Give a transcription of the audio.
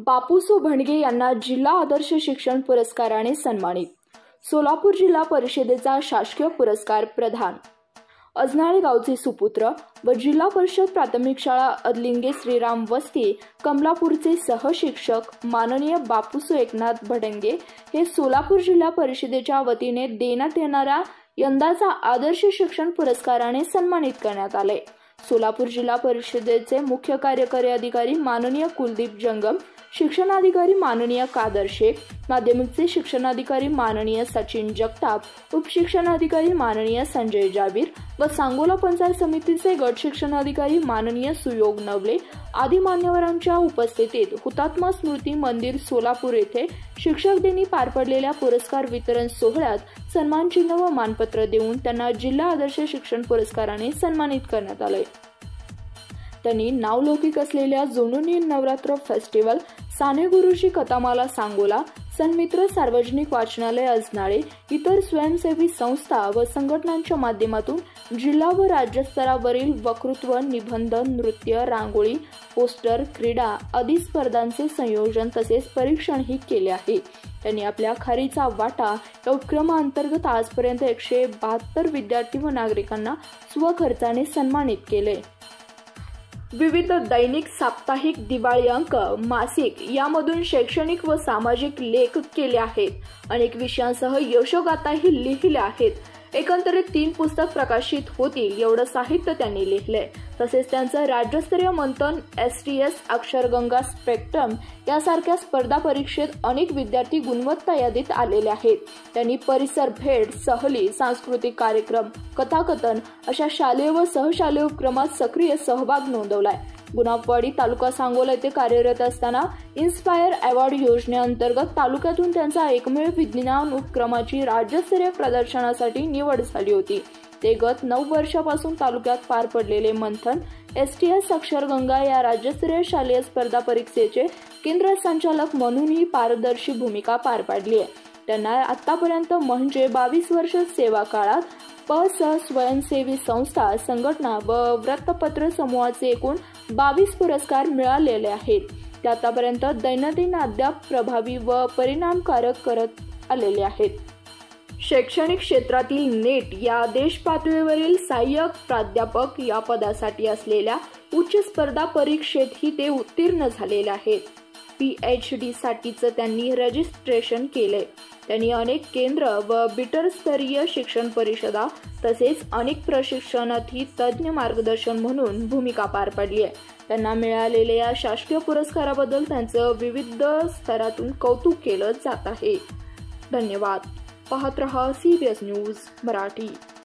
बापूसो भणगे यांना जिल्हा आदर्श शिक्षण पुरस्काराने सन्मानित। सोलापूर जिल्हा परिषदेचा शासकीय पुरस्कार प्रदान। अजनाळे गावचे सुपुत्र व जिल्हा परिषद प्राथमिक शाळा अदलिंगे श्रीराम वस्ती कमलापूरचे सहशिक्षक माननीय बापूसो एकनाथ भणगे हे सोलापूर जिल्हा परिषदेच्या वतीने देण्यात येणाऱ्या यंदाचा आदर्श शिक्षण पुरस्काराने सन्मानित करण्यात आले। सोलापूर जिल्हा परिषदेचे मुख्य कार्यकारी अधिकारी माननीय कुलदीप जंगम, शिक्षणाधिकारी माननीय कादर शेख, माध्यमिकचे शिक्षणाधिकारी माननीय सचिन जगताप, उपशिक्षणाधिकारी माननीय संजय जाबीर व सांगोला पंचायत समितीचे गट शिक्षणाधिकारी माननीय सुयोग नवले आदी मान्यवरांच्या उपस्थितीत हुतात्मा स्मृती मंदिर सोलापूर येथे शिक्षक दिनी पार पडलेल्या पुरस्कार वितरण सोहळ्यात सन्मान चिन्ह व मानपत्र देऊन त्यांना जिल्हा आदर्श शिक्षण पुरस्काराने सन्मानित करण्यात आले। त्यांनी नावलौकिक असलेल्या जोनुनी नवरात्र फेस्टिवल, साने गुरुजी कथामाला सांगोला, सन्मित्र सार्वजनिक वाचनालय अजनाळे, इतर स्वयंसेवी संस्था व संघटनांच्या माध्यमातून जिल्हा व राज्य स्तरावरील वक्तृत्व, निबंध, नृत्य, रांगोळी, पोस्टर, क्रीडा आदी स्पर्धांचे संयोजन तसेच परीक्षणही केले आहे। त्यांनी आपल्या खारीचा वाटा या उपक्रमाअंतर्गत आजपर्यंत 172 विद्यार्थी व नागरिकांना स्वखर्चाने सन्मानित केले। विविध दैनिक, साप्ताहिक, दिवाळी अंक, मासिक यामधून शैक्षणिक व सामाजिक लेख केले आहेत। अनेक विषयांसह यशोगाथाही लिहिल्या आहेत। एकंदरीत 3 पुस्तक प्रकाशित होतील एवढं साहित्य त्यांनी लिहिलंय। तसेच त्यांचं राज्यस्तरीय मंथन, STS, अक्षरगंगा, स्पेक्ट्रम यासारख्या स्पर्धा परीक्षेत अनेक विद्यार्थी गुणवत्ता यादीत आलेले आहेत। त्यांनी परिसर भेट, सहली, सांस्कृतिक कार्यक्रम, कथाकथन अशा शालेय व सहशालेय उपक्रमात सक्रिय सहभाग नोंदवलाय। गुणापवाडी तालुका सांगोला येथे कार्यरत असताना इन्स्पायर अवॉर्ड योजनेअंतर्गत तालुक्यातून त्यांचा एकमेव विज्ञान उपक्रमाची राज्यस्तरीय प्रदर्शनासाठी निवड झाली होती। ते गत 9 वर्षापासून तालुक्यात पार पडलेले मंथन, STS, अक्षरगंगा या राज्यस्तरीय शालेय स्पर्धा परीक्षेचे केंद्र संचालक म्हणूनही पारदर्शी भूमिका पार पाडली आहे। त्यांना आतापर्यंत म्हणजे 22 वर्ष सेवा काळात स्वयंसेवी संस्था, संघटना व वृत्तपत्र समूहाचे एकूण 22 पुरस्कार मिळालेले आहेत। ते आतापर्यंत दैनंदिन अद्याप प्रभावी व परिणामकारक करत आलेले आहेत। शैक्षणिक क्षेत्रातील नेट या देश पातळीवरील सहाय्यक प्राध्यापक या पदासाठी असलेल्या उच्च स्पर्धा परीक्षेतही ते उत्तीर्ण झालेले आहेत। PhD साठीचं त्यांनी रजिस्ट्रेशन केले। त्यांनी अनेक केंद्र व बिटरस्तरीय शिक्षण परिषदा तसेच अनेक प्रशिक्षणातही तज्ञ मार्गदर्शन म्हणून भूमिका पार पडली आहे। त्यांना मिळालेल्या या शासकीय पुरस्काराबद्दल त्यांचं विविध स्तरातून कौतुक केलं जात आहे। धन्यवाद। पाहत रहा CBS न्यूज मराठी।